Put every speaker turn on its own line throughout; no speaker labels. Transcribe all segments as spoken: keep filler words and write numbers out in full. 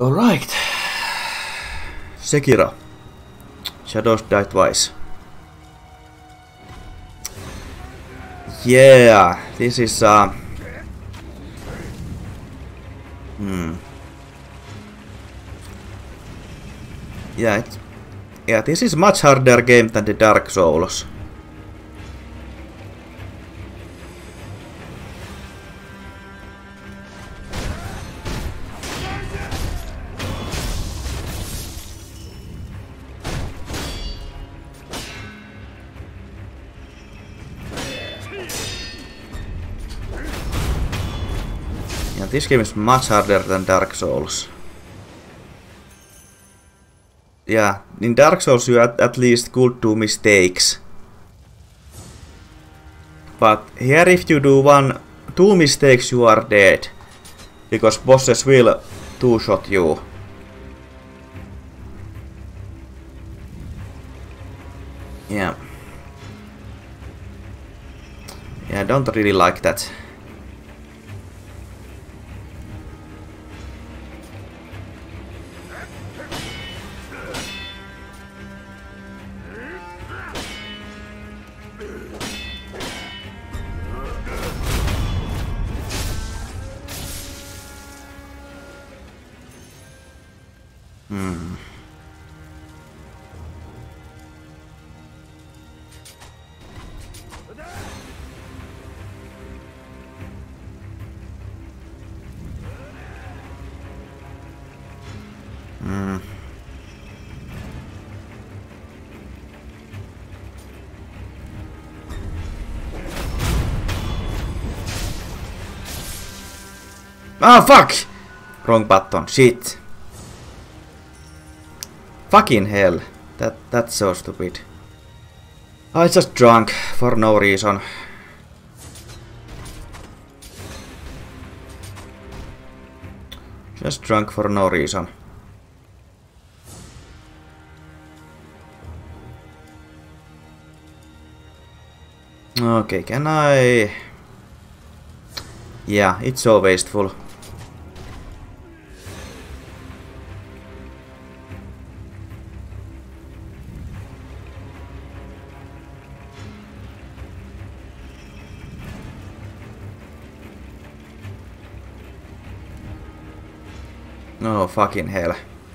Alright. Sekiro. Shadows Die Twice. Yeah, this is uh hmm. Yeah, it, yeah, this is much harder game than the Dark Souls. Yeah, this game is much harder than Dark Souls. Yeah, in Dark Souls you at, at least could do mistakes. But here if you do one, two mistakes you are dead. Because bosses will two-shot you. Yeah. Yeah, I don't really like that. Hmm. Hmm. Ah, fuck! Wrong button. Shit. Fucking hell. That that's so stupid. I just drunk for no reason. Just drunk for no reason. Okay, can I... Yeah, it's so wasteful. Oh, fucking hell.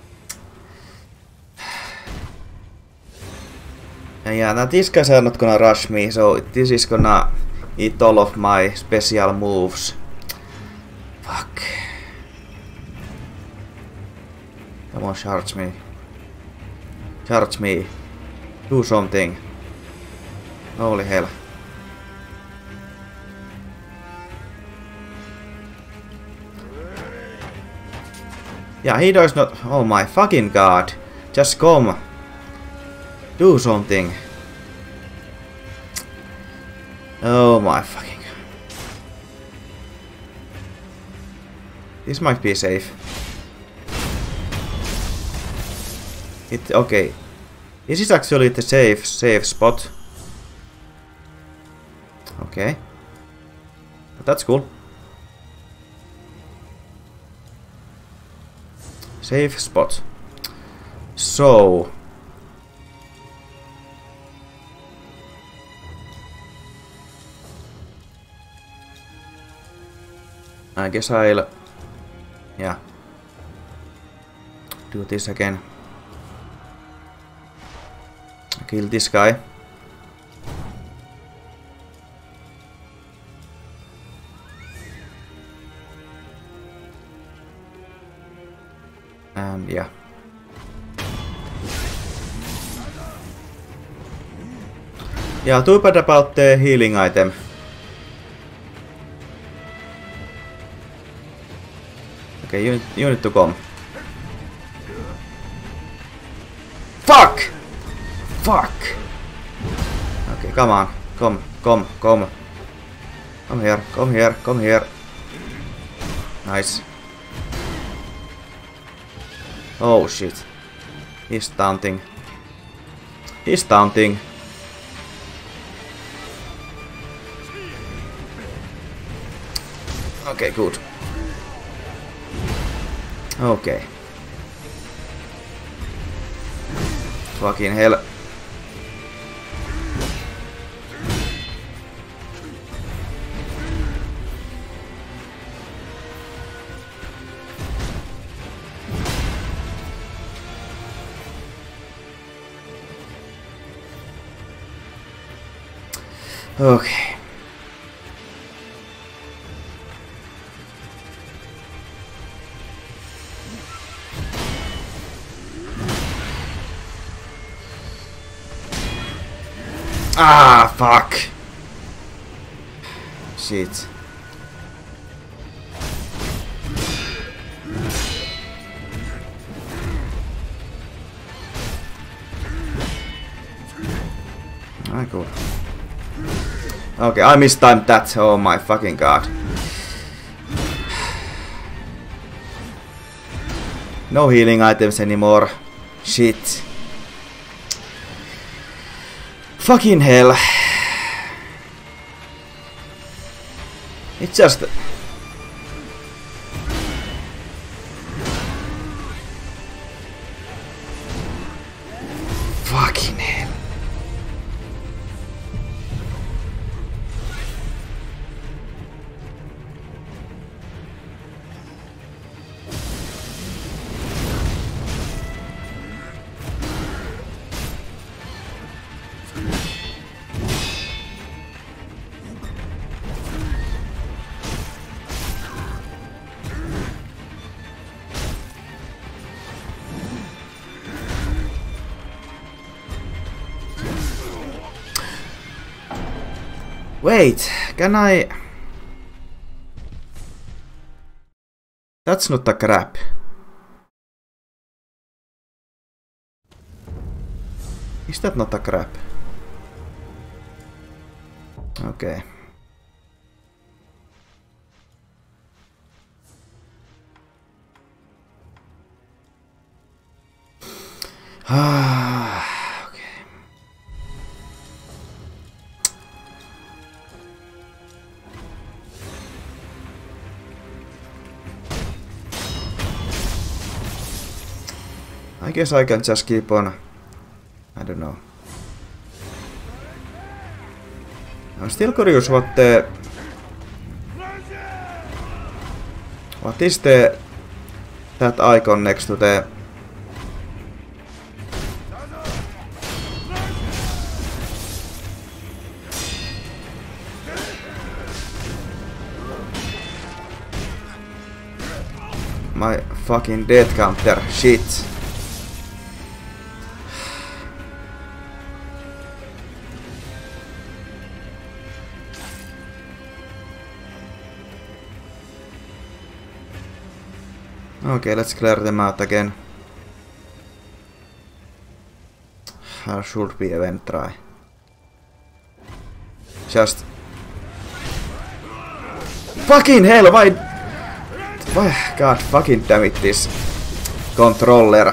Yeah, now these guys are not gonna rush me, so this is gonna eat all of my special moves. Fuck. Come on, charge me. Charge me. Do something. Holy hell. Yeah, he does not... Oh my fucking god. Just come. Do something. Oh my fucking god. This might be safe. It... Okay. This is actually the safe, safe spot. Okay. But that's cool. Safe spot. So... I guess I'll... Yeah. Do this again. Kill this guy. And yeah. Yeah, too bad about the healing item. Okay, you, you need to come. Fuck! Fuck! Okay, come on. Come, come, come. Come here, come here, come here. Nice. Oh shit. He's taunting. He's taunting. Okay, good. Okay. Fucking hell. Okay. Ah, fuck. Shit. Ah, cool. Okay, I mistimed that. Oh my fucking god. No healing items anymore. Shit. Fucking hell. It's just... Fucking hell. Wait, can I... That's not a crap. Is that not a crap? Okay. Ah. I guess I can just keep on. I don't know. I'm still curious what the... What is the... That icon next to the... My fucking death counter. Shit. Okay, let's clear them out again. Or should we even try? Just... Fucking hell, why... Why... God fucking damn it, this... controller.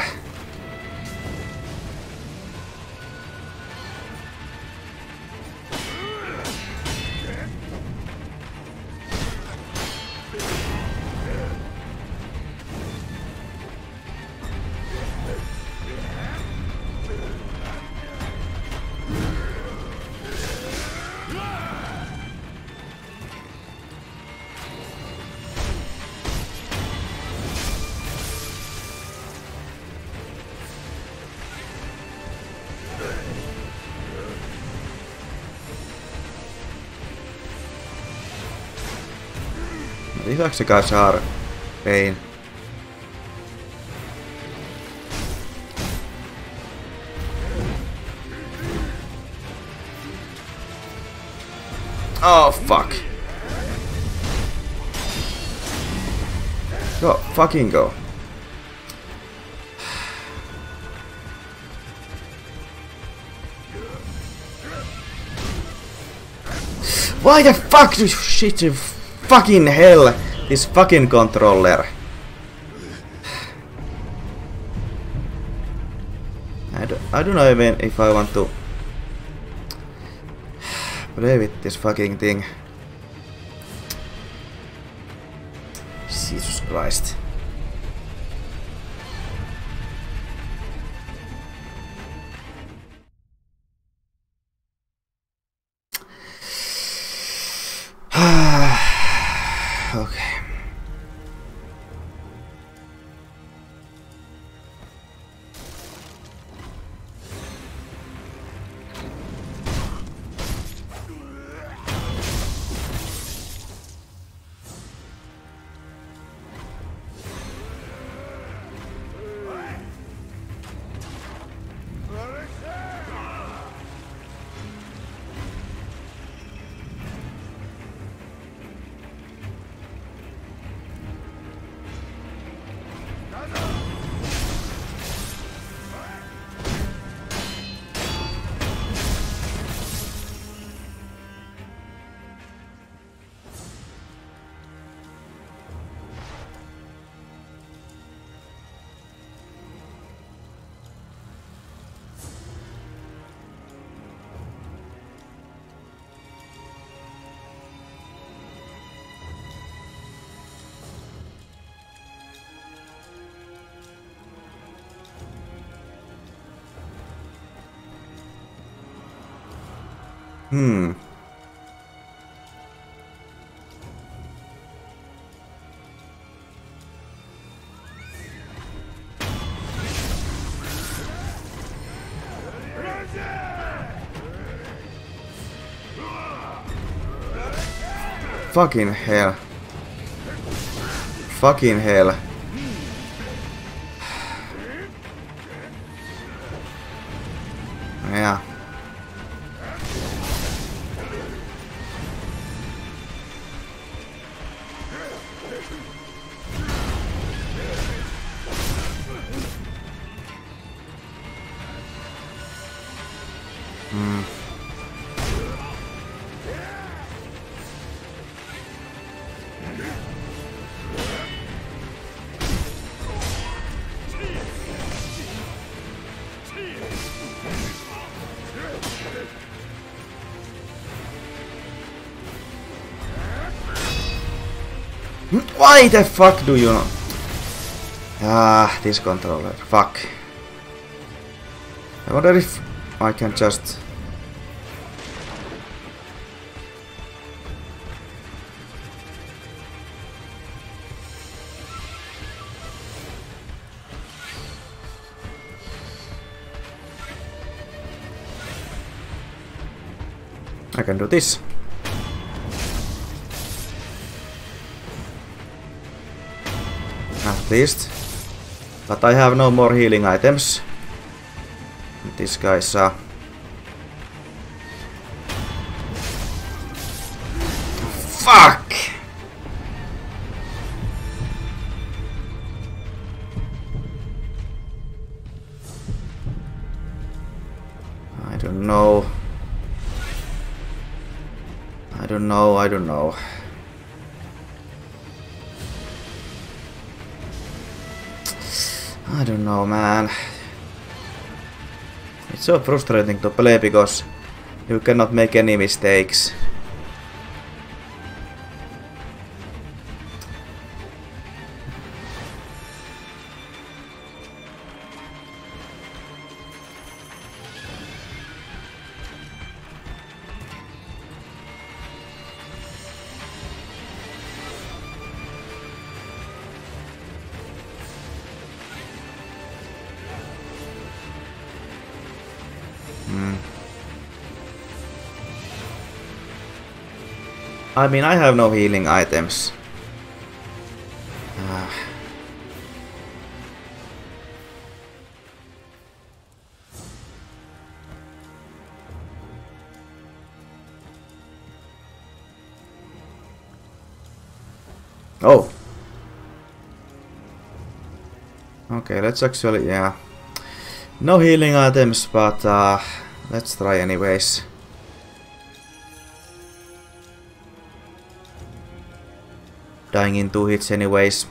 Lisäksi kai saada Pain. Oh fuck. Go, fucking go. Why the fuck you shit you fucking hell, this fucking controller. I don't, I don't know even if I want to play with this fucking thing. Jesus Christ. Hmm. Fucking hell. Fucking hell. Yeah. Hmm. Why the fuck do you not? Ah, this controller. Fuck. I wonder if I can just... I can do this. At least. But I have no more healing items. This guy's uh... Fuck! I don't know. I don't know, I don't know. I don't know, man. It's so frustrating to play because you cannot make any mistakes. I mean, I have no healing items. Ah. Oh. Okay, let's actually, yeah. No healing items, but uh, let's try anyways. Dying in two hits anyways.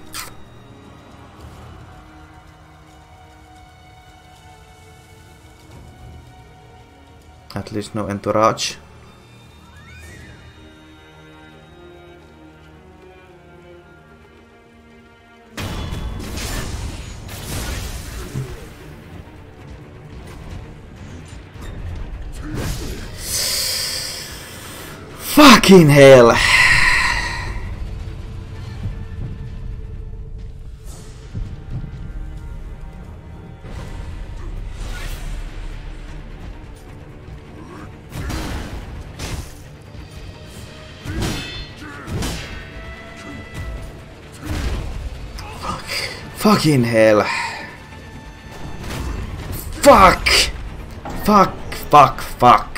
At least no entourage. Fucking hell! Fucking hell. Fuck! Fuck, fuck, fuck.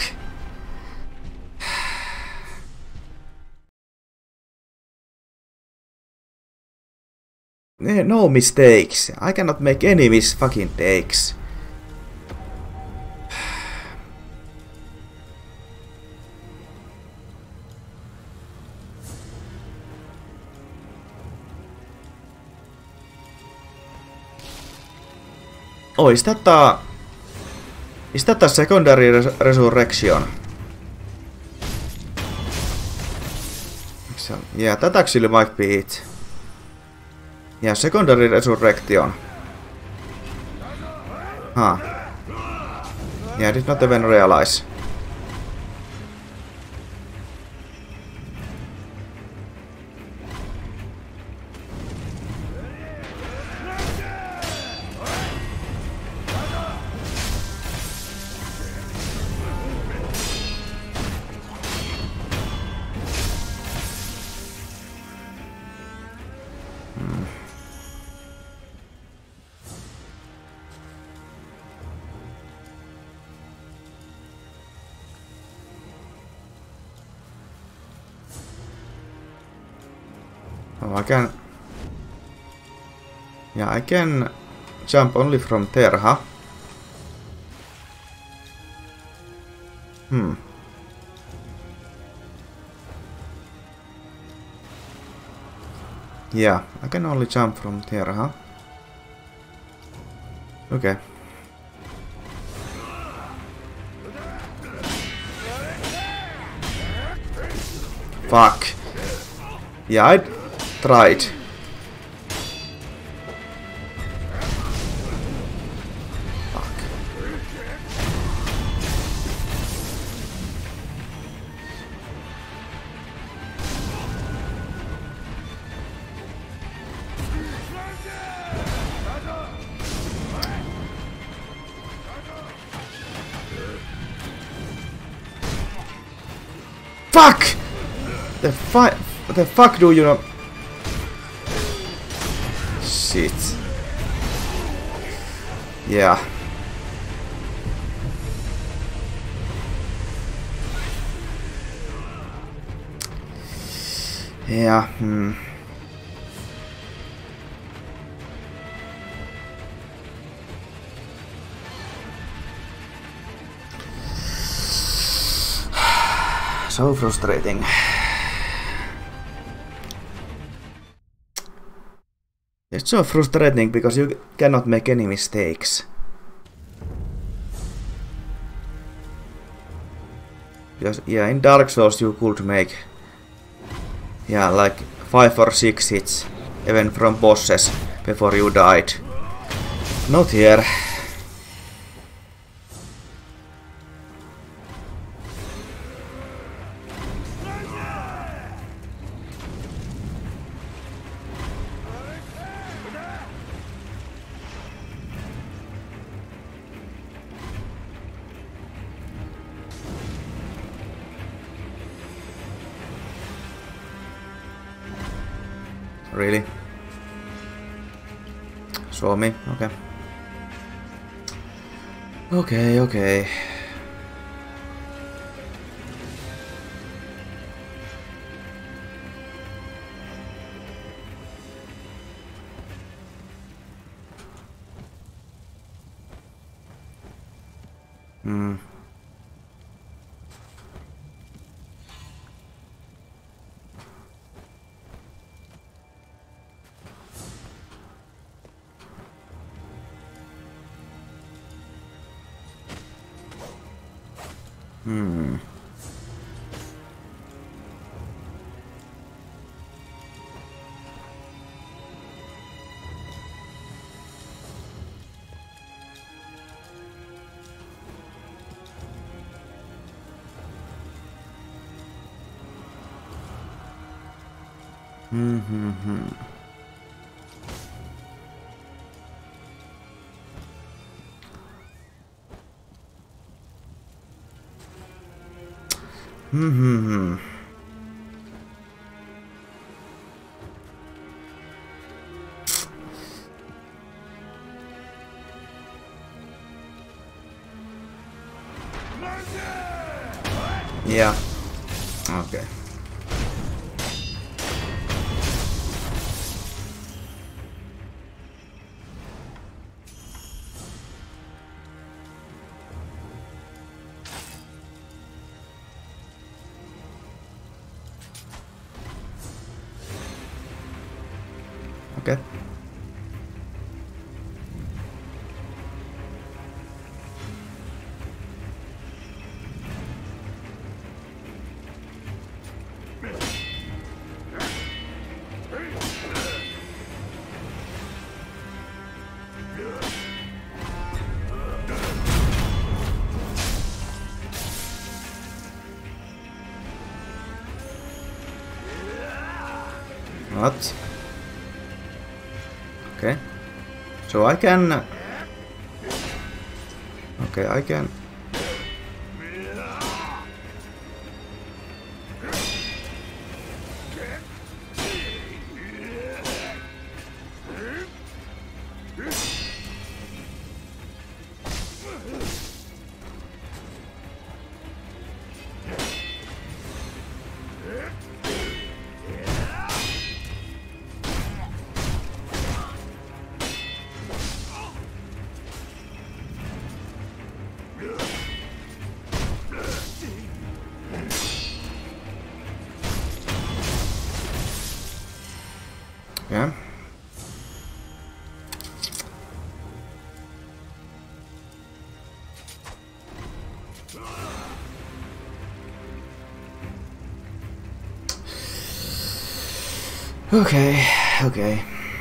No mistakes. I cannot make any mis fucking takes. Oh, is that a... Is that a secondary res resurrection? So, yeah, that actually might be it. Yeah, secondary resurrection. Huh. Yeah, I did not even realize. So I can... Yeah, I can jump only from there, huh? Hmm. Yeah, I can only jump from there, huh? Okay. Fuck. Yeah, I tried. Fuck! The fuck? The fuck do you know? Shit. Yeah. Yeah. Hmm. So frustrating. It's so frustrating because you cannot make any mistakes. Because, yeah, in Dark Souls you could make, yeah, like five or six hits, even from bosses, before you died. Not here. Really? Saw me? Okay. Okay, okay. Hmm. Hmm. Hmm. Hmm. Hmm. Hmm. Hmm. Hmm. Yeah. Okay. Okay. What? Okay. So I can... Okay, I can... Okay, okay.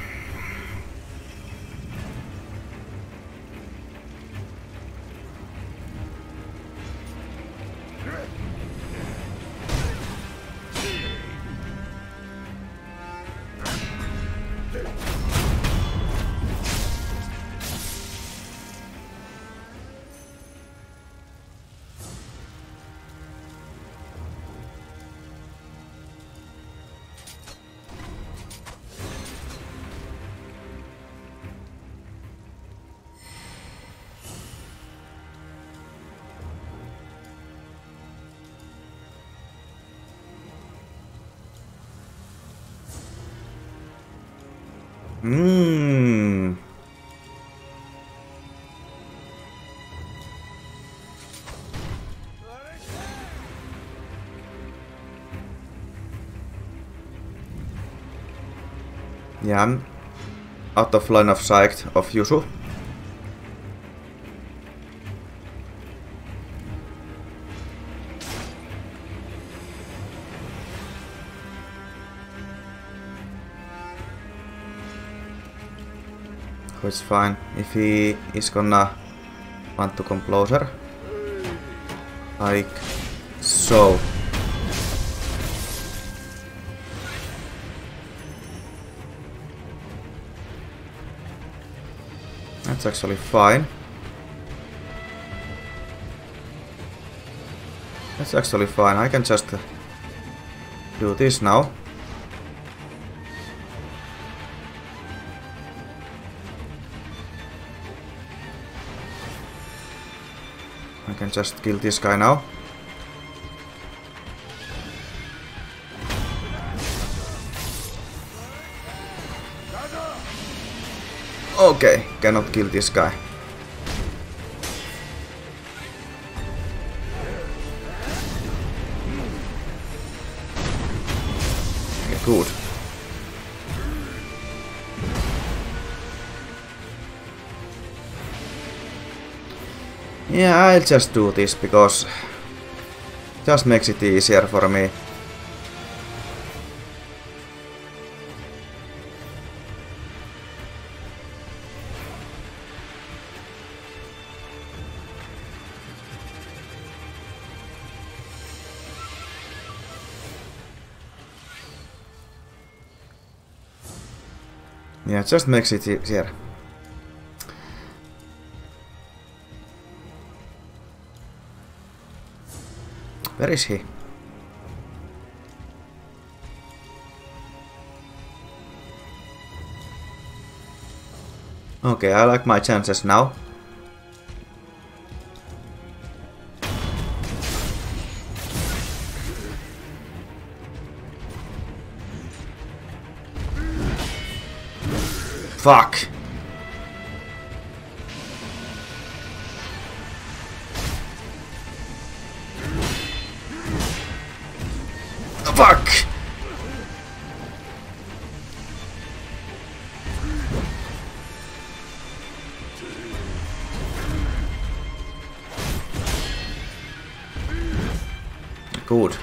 Mmm. Yeah, I'm out of line of sight of Yuzu. It's fine if he is gonna want to come closer. Like so. That's actually fine. That's actually fine. I can just do this now. I can just kill this guy now. Okay, cannot kill this guy. Okay, good. Yeah, I'll just do this because it just makes it easier for me. Yeah, it just makes it easier. Where is he? Okay, I like my chances now. Fuck! Fuck! Good.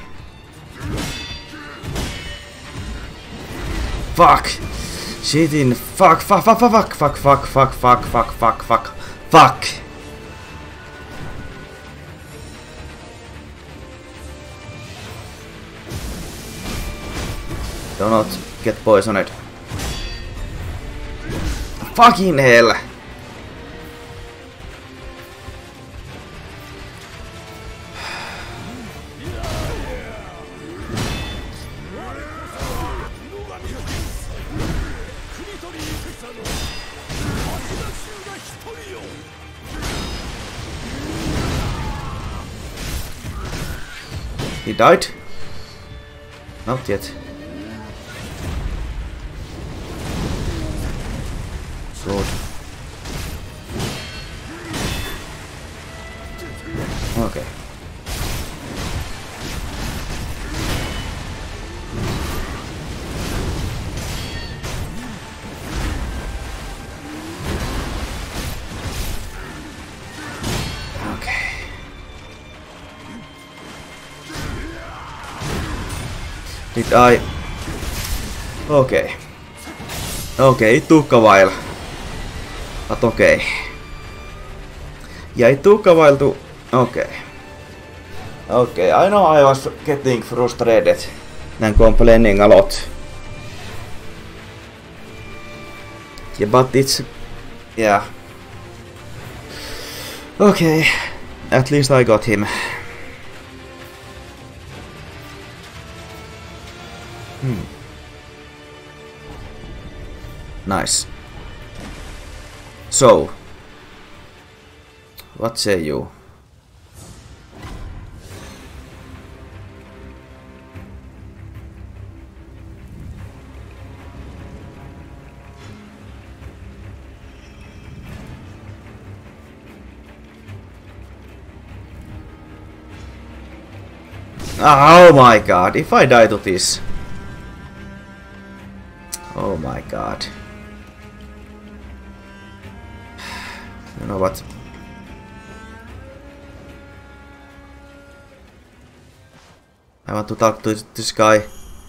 Fuck! Shit in fuck fuck fuck fuck fuck fuck fuck fuck fuck fuck fuck fuck. Do not get poisoned. Fucking hell! He died? Not yet. Good. Okay. Did I... Okay. Okay, it took a while. But okay. Yeah, it took a while to... Okay. Okay, I know I was getting frustrated and complaining a lot. Yeah, but it's... Yeah. Okay. At least I got him. Hmm. Nice. So, what say you? Oh my god, if I die to this. Oh my god. You know what? I want to talk to this guy.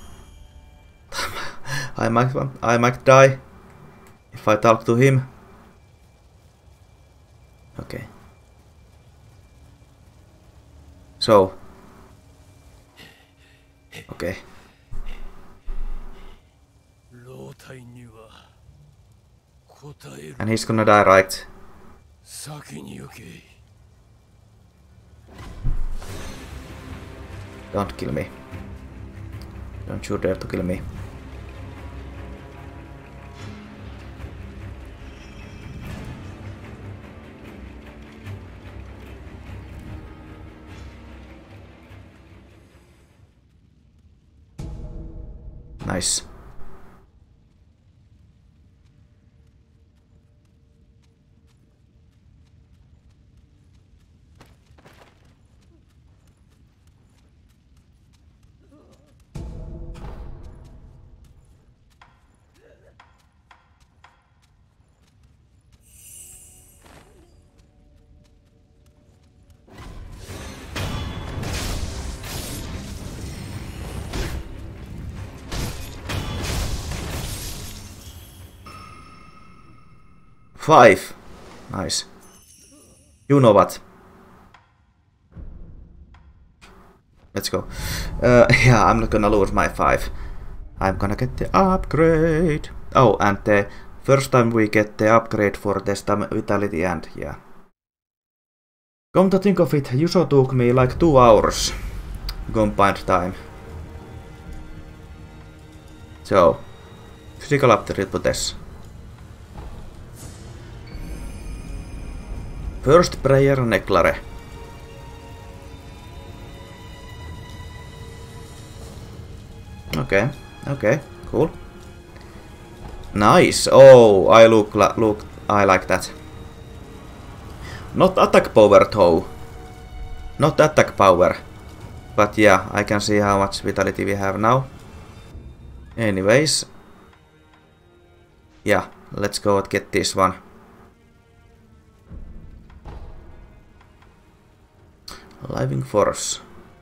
I might I might die if I talk to him. Okay. So. Okay. And he's gonna die, right? Don't kill me. Don't you dare to kill me. Nice. Five. Nice. You know what? Let's go. Uh, yeah, I'm not gonna lose my five. I'm gonna get the upgrade. Oh, and the first time we get the upgrade for the stamina, vitality, and yeah. Come to think of it, Yuso took me like two hours combined time. So, physical upgrade this. First prayer Neclare. Okay, okay, cool. Nice. Oh, I look, look, I like that. Not attack power though. Not attack power. But yeah, I can see how much vitality we have now. Anyways. Yeah, let's go and get this one. Living Force.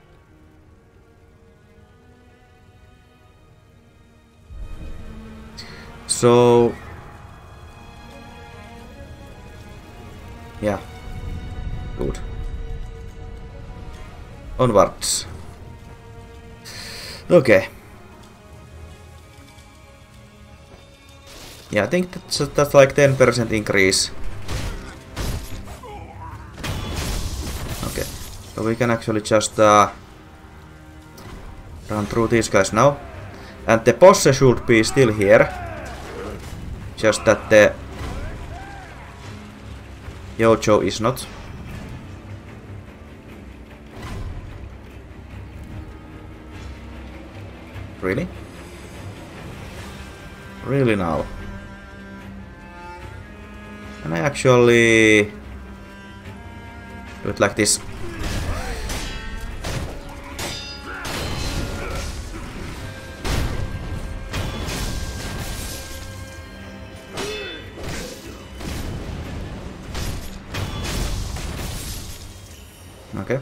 So... Yeah. Good. Onwards. Okay. Yeah, I think that's, that's like ten percent increase. Okay. So we can actually just uh, run through these guys now. And the boss should be still here. Just that the Yojo is not. Really? Really now? Can I actually do it like this? Okay.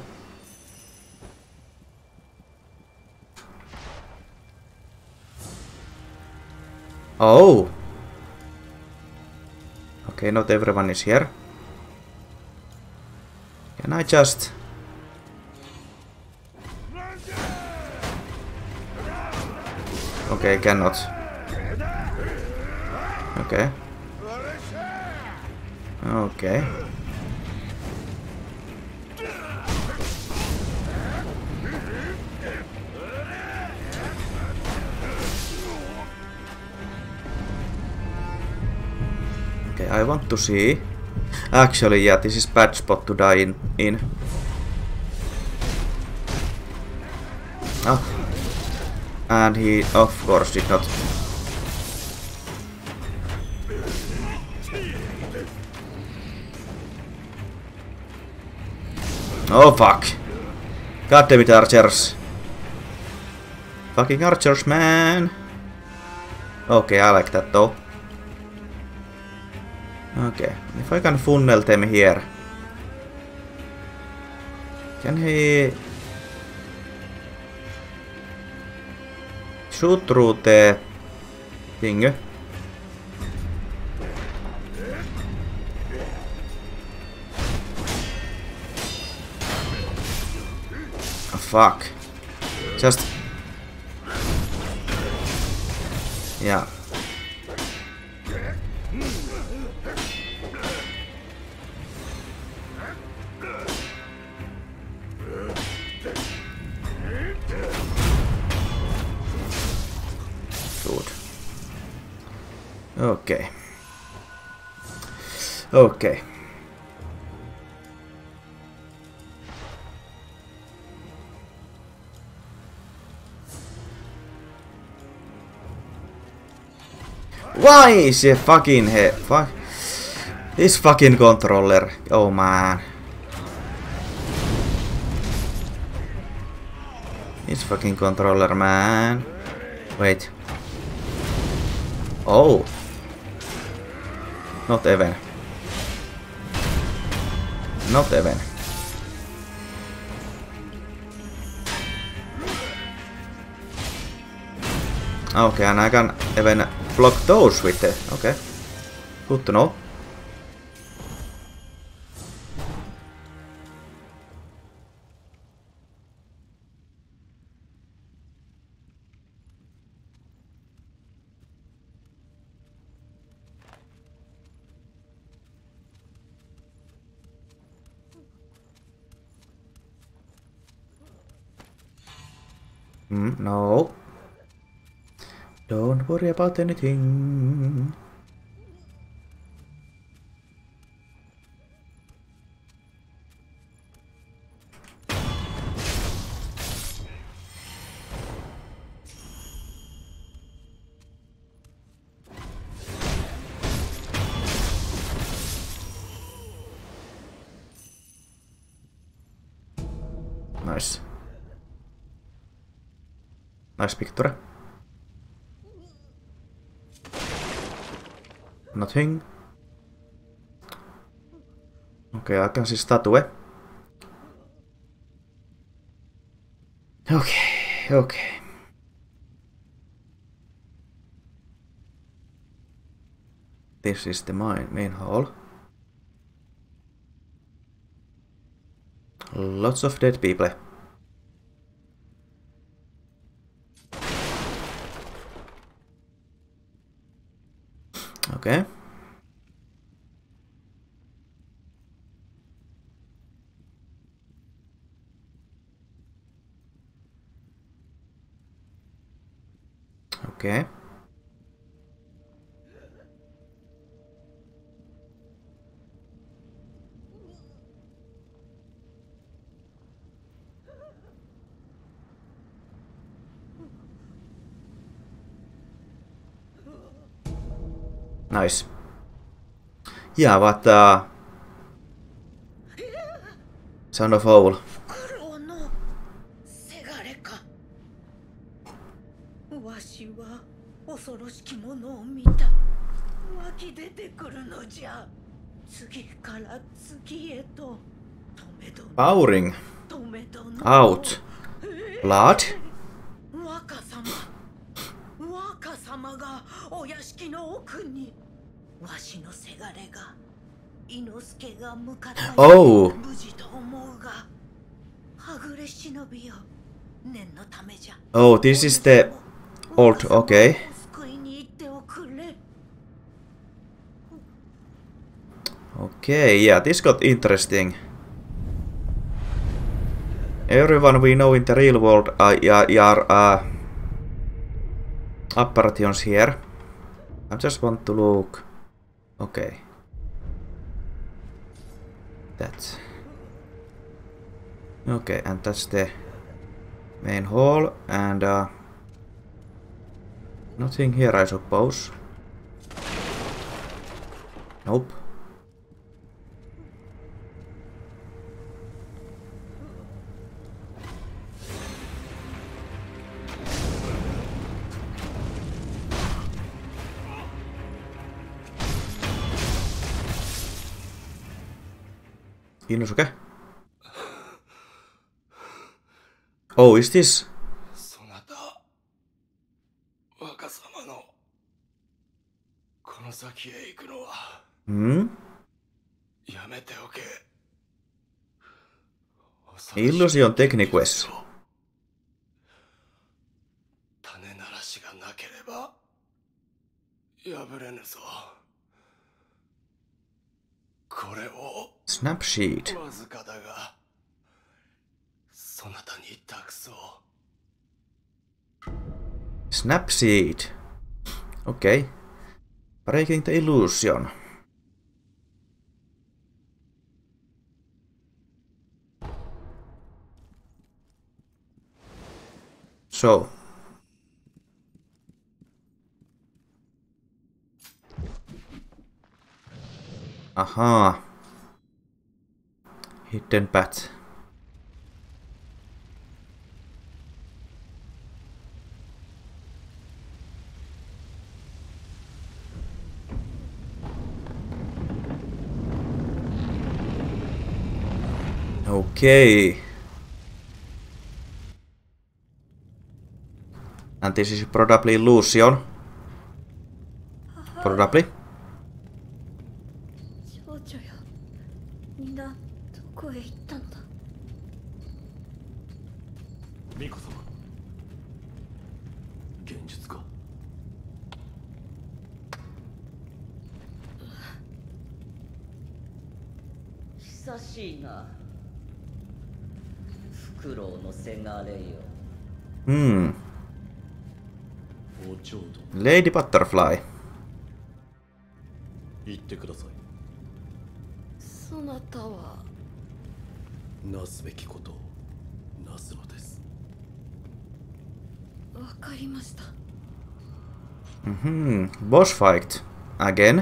Oh! Okay, not everyone is here. Can I just... Okay, cannot. Okay. Okay. Okay, I want to see. Actually, yeah, this is bad spot to die in. in. Oh. And he, of course, did not. Oh fuck! God damn it, archers! Fucking archers, man! Okay, I like that though. Okay, if I can funnel them here. Can he shoot through the thing? Oh, fuck. Just... Yeah. Okay. Okay. Why is he fucking head? Fuck. This fucking controller. Oh man. This fucking controller, man. Wait. Oh. Not even. Not even. Okay, and I can even block those with it. Okay. Good to know. Mm, no. Don't worry about anything. Nice. Nice picture. Nothing. Okay, I can see statue. Okay, okay. This is the main, main hall. Lots of dead people. Okay. Okay. Nice. Yeah, but uh, Son of Owl.
わしは恐ろしきものを見た。湧き出てくるのじゃ。次から次へと。止めど。
Powering.
止めど。
Out. Blood.
若様。若様がお屋敷の奥に。わしのせがれが伊之助が向かった
おう
無事と思うが、はぐれ忍びよ、念のためじゃ。
Oh, this is the old, okay.
救いに行っておくれ。
Okay, yeah, this got interesting. Everyone we know in the real world are, are uh, apparitions here. I just want to look. Okay. That's... Okay, and that's the main hall, and uh, nothing here, I suppose. Nope. Inosuke? Oh, is this? Hmm? Illusion Techniques. Snapsheet. Snapseed. Okay. Breaking the illusion. So. Aha. Hidden path. Okay. And this is probably illusion. Probably.
少女よ、みんなどこへ行ったんだ。
ミコ様、現実か。
久しいな。フクロウのせがれよ。
Hmm.
お蝶と
Lady Butterfly.
言ってください。
そなたは
なすべきことをなすのです。
わかりました。
Hmm. Boss fight. Again.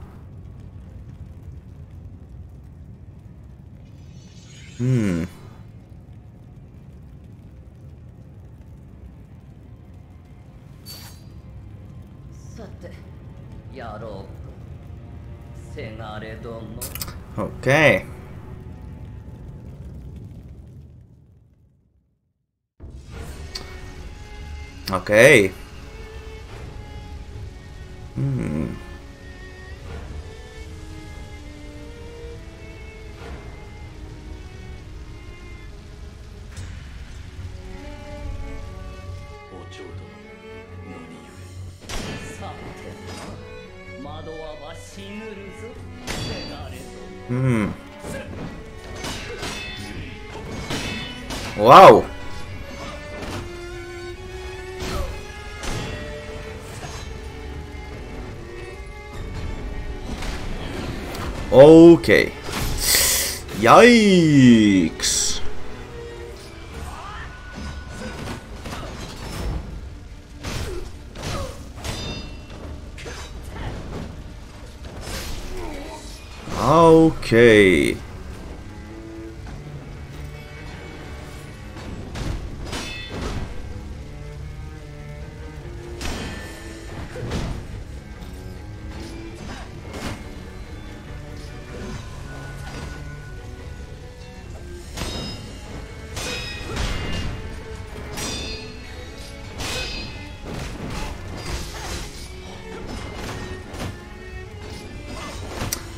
Hmm.
さて、やろうか。せがれ殿。
Okay. Okay. Hmm. Hmm. Wow. Okay. Yikes. Okay.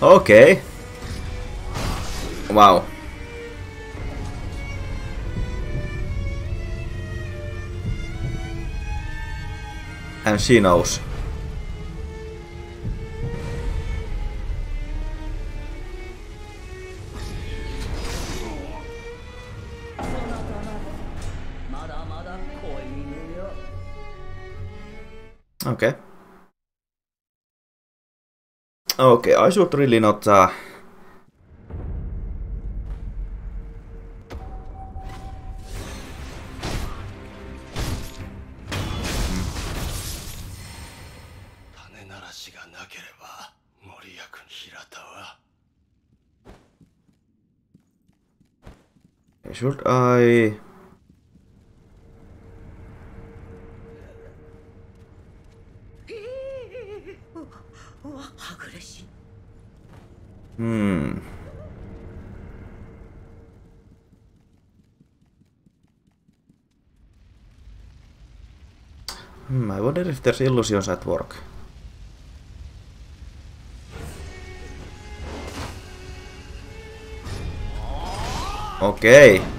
Okay. Wow. And she knows. Okay. Okay, I should really not uh,
話がなければ森役平田は
Should I? Hmm. Hmm, I wonder if there's illusions at work. Okay.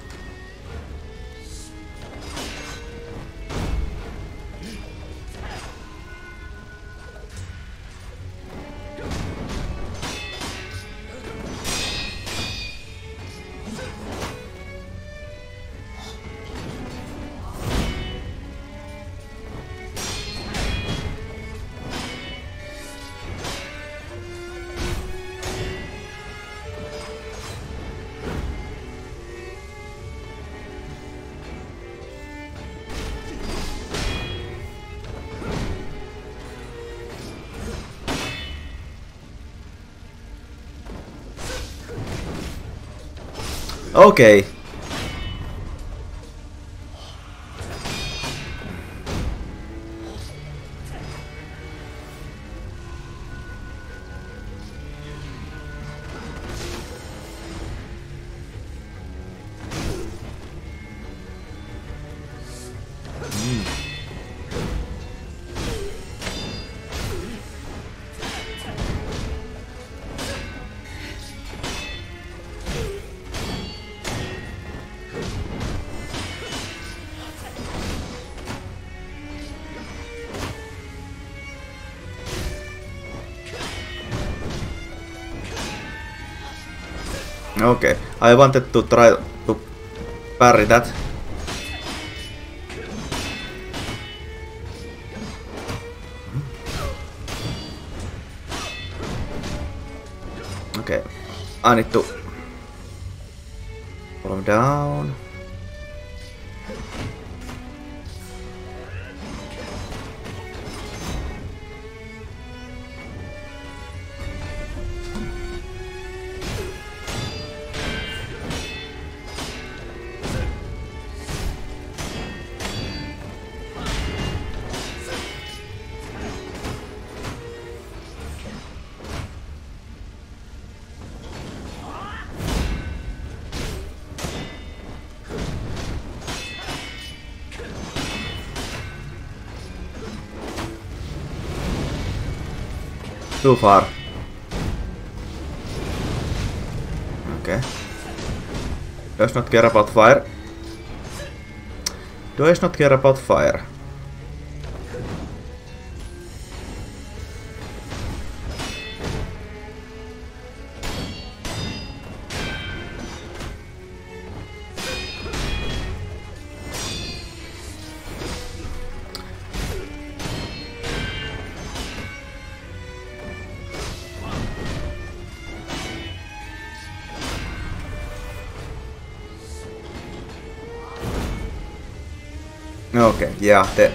Okay. Okay, I wanted to try to parry that. Okay, I need to pull him down. Too far. Okay. Does not care about fire. Does not care about fire. Okay, yeah, the...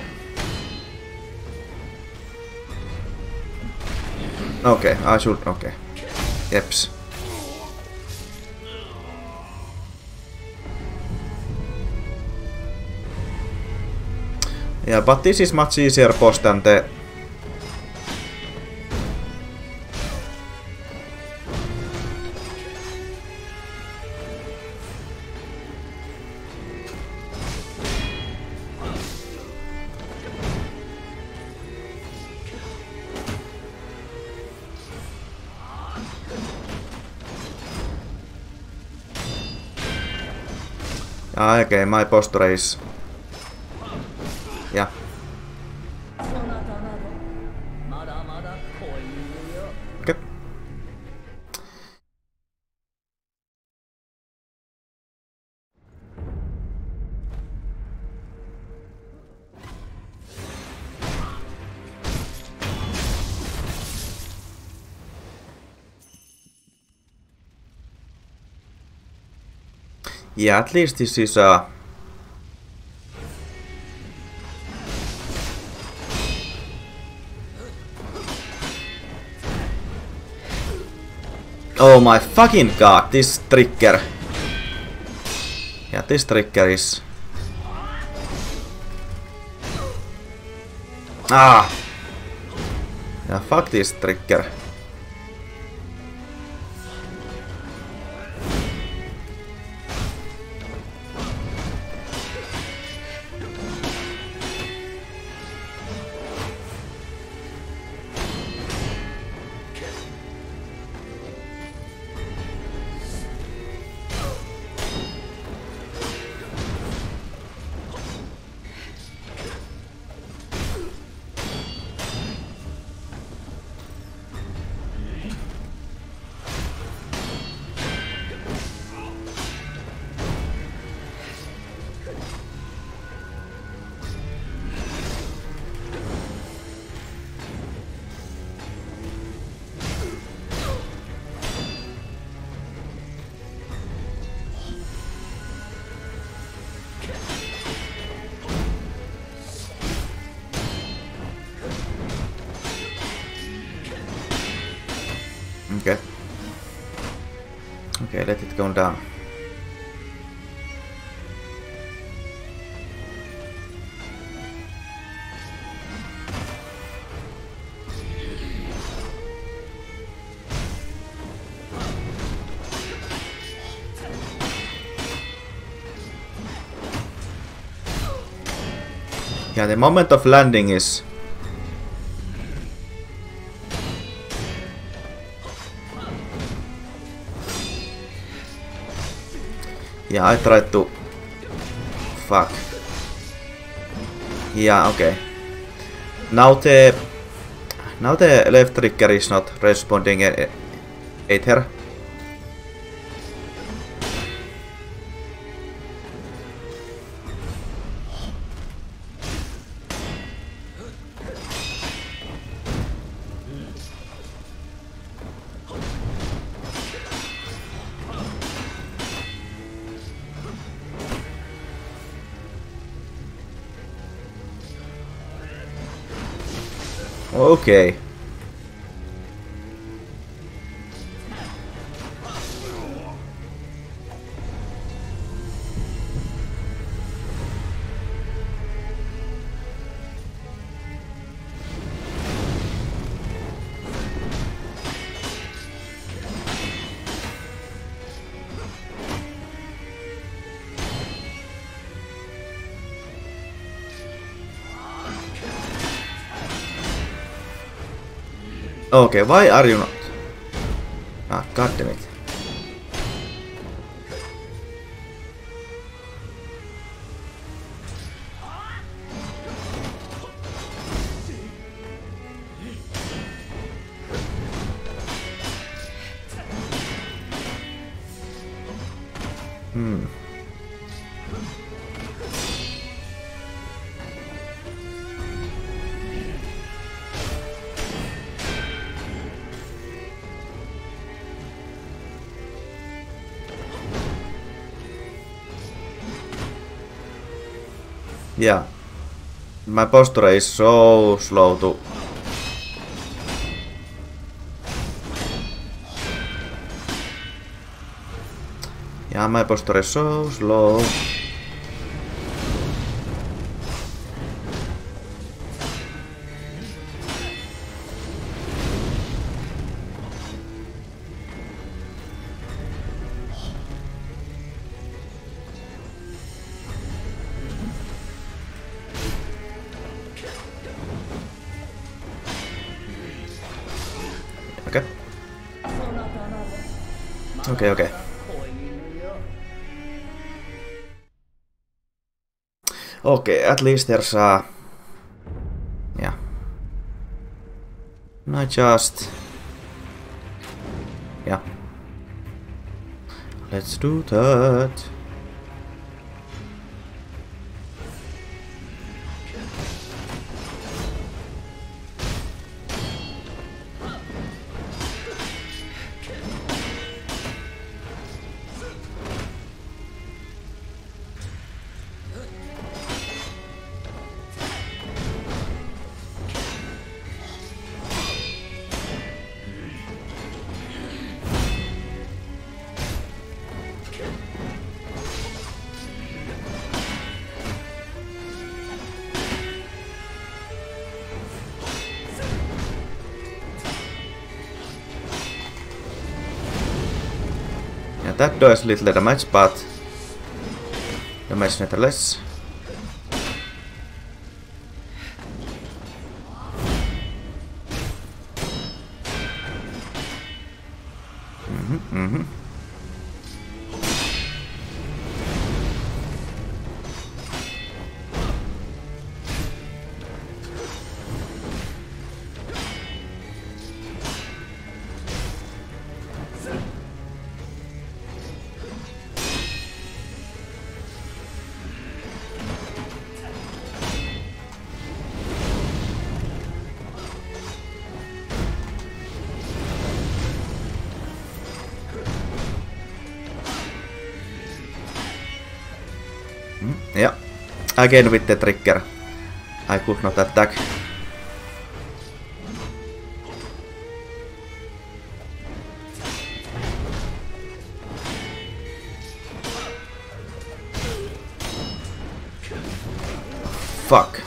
Okay, I should... Okay. Yeps. Yeah, but this is much easier boss than the... Ah, okay, my posture is... Yeah.
そなたなどまだまだ子犬よ。
Okay. Yeah, at least this is a... Oh my fucking god, this trigger. Yeah, this trigger is... Ah! Yeah, fuck this trigger. Okay. Okay, let it go down. Yeah, the moment of landing is... Yeah, I tried to... Fuck. Yeah, okay. Now the... Now the left trigger is not responding either. Okay. Okay, why are you not? Ah, goddammit. Hmm. Yeah. My posture is so slow to... Yeah, my posture is so slow. Okay. Okay, okay. Okay, at least there's a... Yeah. I just... Yeah. Let's do that. That does little damage, but damage nevertheless. Mm-hmm, mm-hmm. Yeah, again with the trigger. I could not attack. Fuck.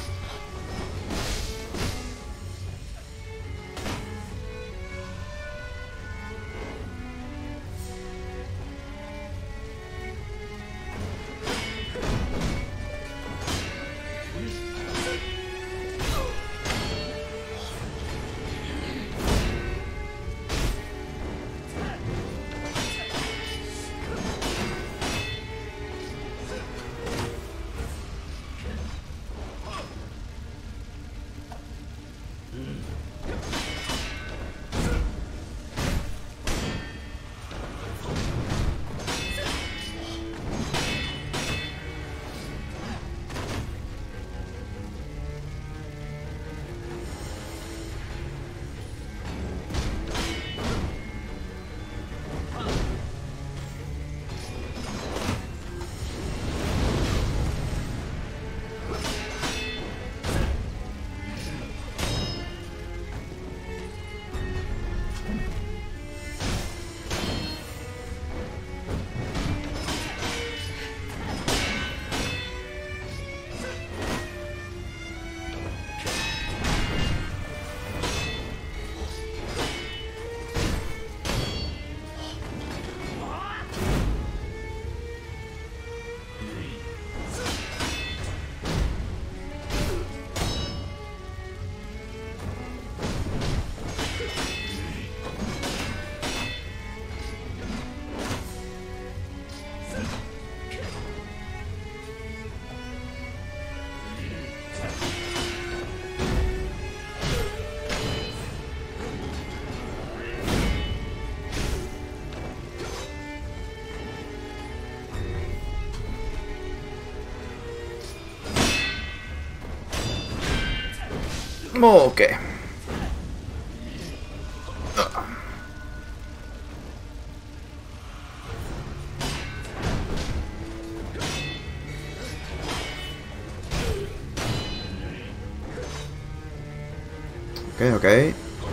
Okay. Okay, okay.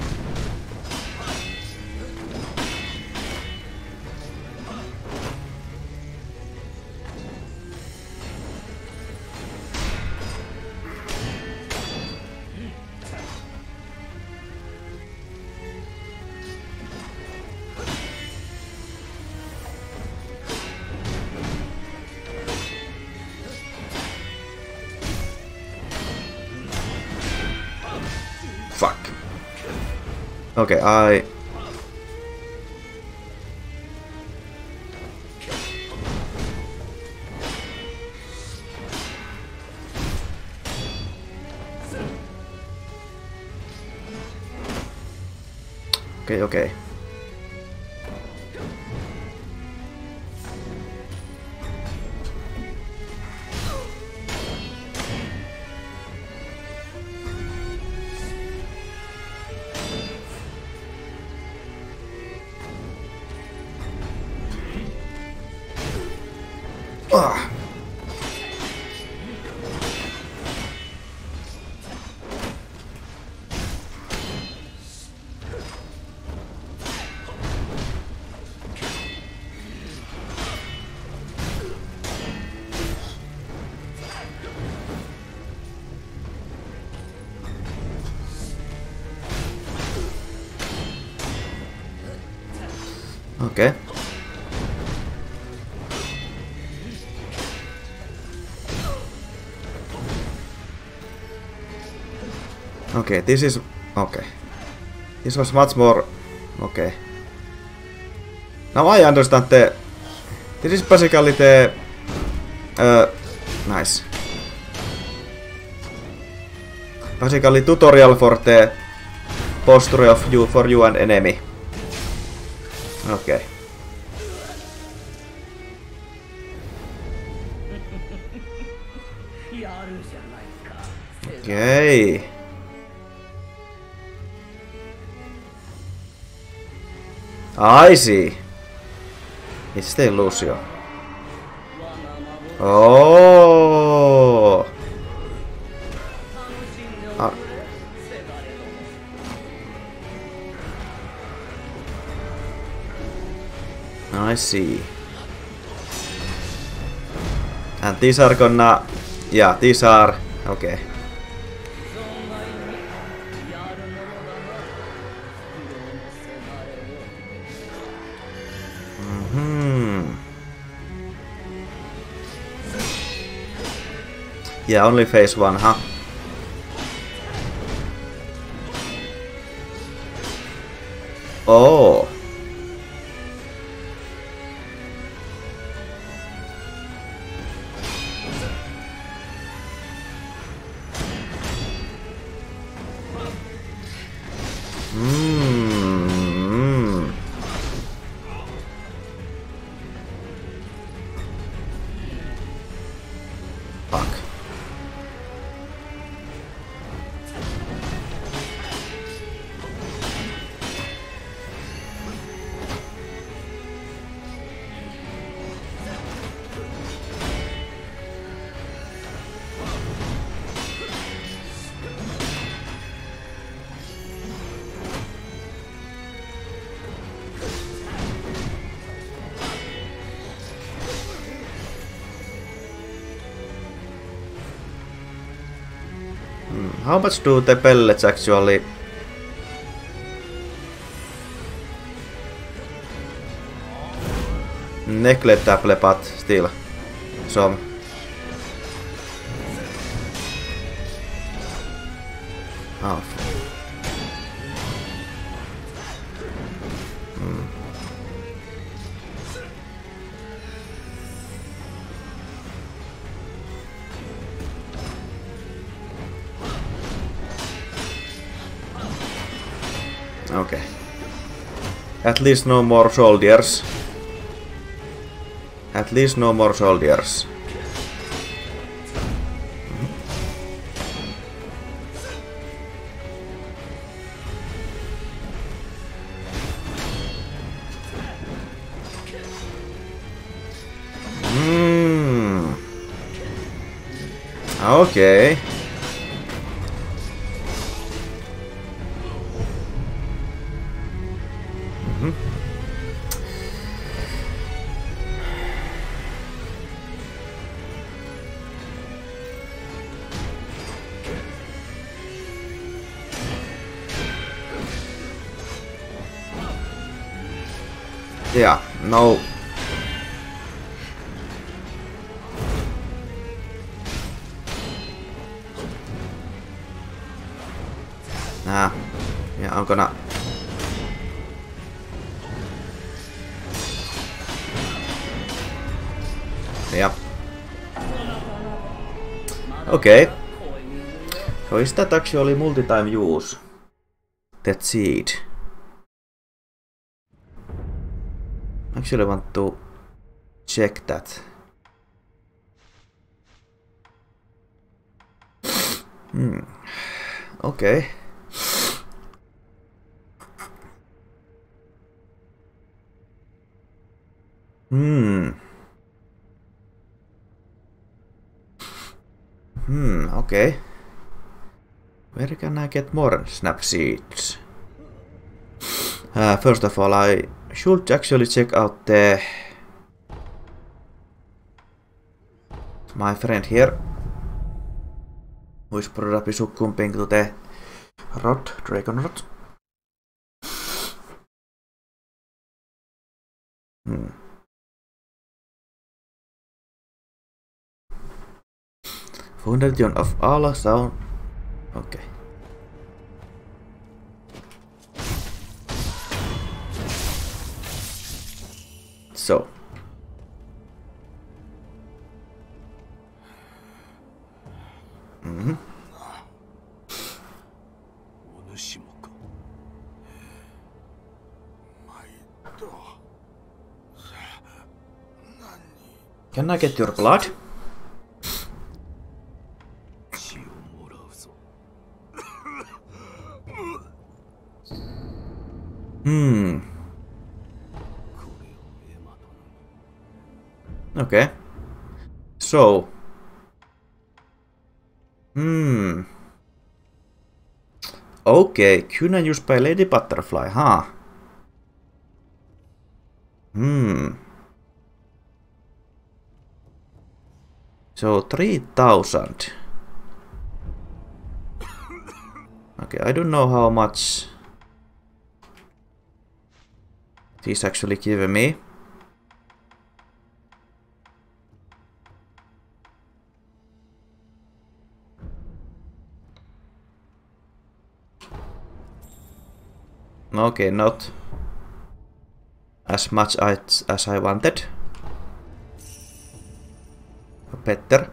Fuck. Okay, I... Okei, okei. Ah. Okay. Okay, this is okay. This was much more okay. Now I understand the. This is basically the. Uh, nice. Basically tutorial for the posture of you for you and enemy. Okay. Okay. I see. It's the Lucio. Oh. Ah. I see. And these are gonna... Yeah, these are... Okay. Mm-hmm. Yeah, only phase one, huh? Oh. Mm. Fuck. How much do the pellets actually neglectable, but still some. Oh. Hmm. Okay. At least no more soldiers. At least no more soldiers. Hmm. Okay. Yeah, no. Nah. Yeah, I'm gonna. Yeah. Okay. So is that actually multi-time use? That seed. Actually want to check that. Hmm. Okay. Hmm. Hmm, okay. Where can I get more snap seeds? Uh, first of all, I should actually check out the my friend here, who is probably succumbing to the rot, dragon rot. Hmm. Foundation of Allah sound. Okay. So. Mm-hmm. Can I get your blood? Hmm. Okay. So. Hmm. Okay, Kuna used by Lady Butterfly, huh? Hmm. So three thousand. Okay, I don't know how much he's actually giving me. Okay, not as much as, as I wanted. Better.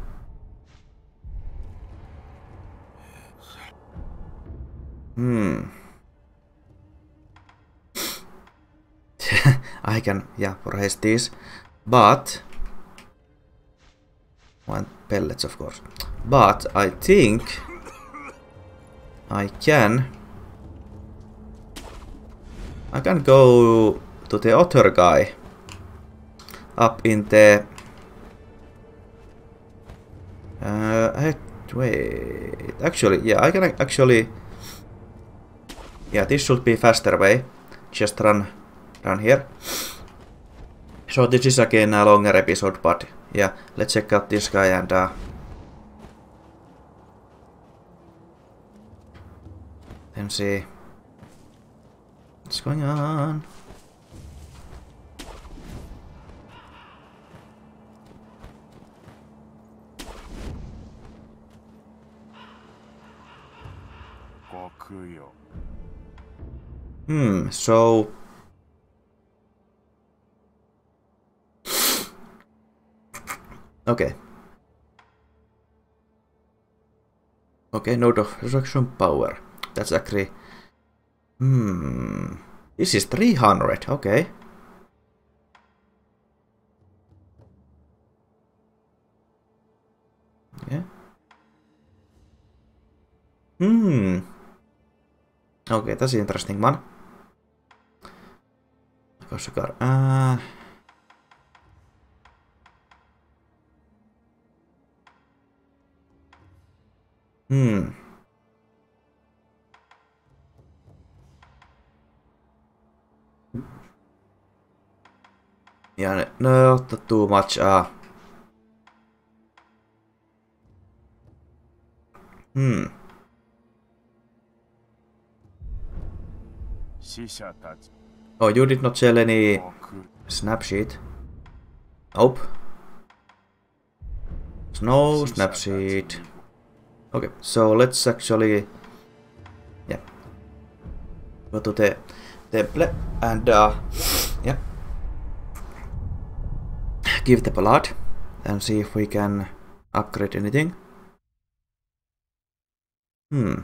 Hmm. I can, yeah, raise these, but one pellets, of course. But I think I can. I can go to the other guy up in the. Uh, wait. Actually, yeah, I can actually. Yeah, this should be faster way. Just run, run here. So this is again a longer episode, but yeah, let's check out this guy and uh, then see what's going on. Hmm, so okay. Okay, node of resurrection power. That's actually hmm. This is three hundred, okay. Yeah. Hmm. Okay, that's an interesting one. Uh, hmm. Yeah, not too much. Uh, hmm. Oh, you did not sell any snap sheet? Nope. No snap sheet. Okay, so let's actually, yeah, go to the temple and uh, yeah, give the blood and see if we can upgrade anything. Hmm.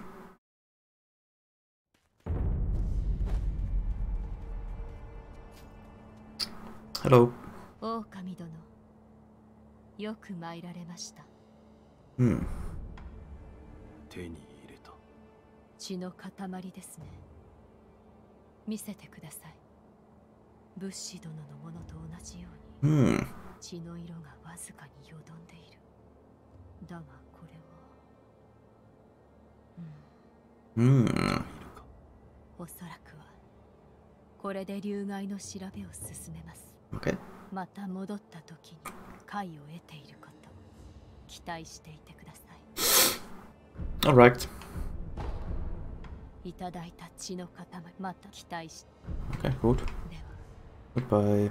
Hello.
狼殿、よく参られました。
Hmm.
手に入れた。
血の塊ですね。見せてください。物資殿のものと同じように、
Hmm.
血の色がわずかによどんでいる。だがこれは、うん、
Hmm.
おそらくはこれで流害の調べを進めます。
Okay.
また戻った時に解を得ていること、期待していてください。
Alright.
いただいた血の塊、また期待し。
Okay, good.
では
Goodbye.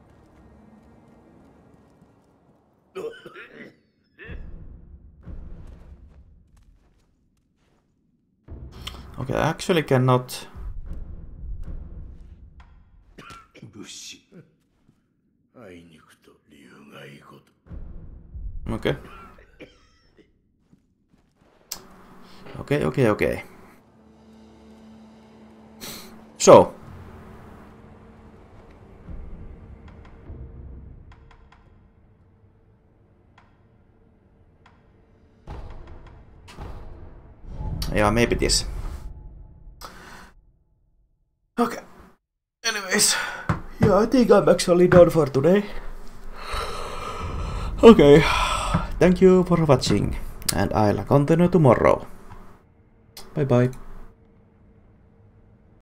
Okay, I actually cannot.
物資。あいにくと流害ごと。
Okay. Okay, okay, okay. So. Yeah, maybe this. Okay. Anyways. Yeah, I think I'm actually done for today. Okay. Thank you for watching. And I'll continue tomorrow. Bye bye.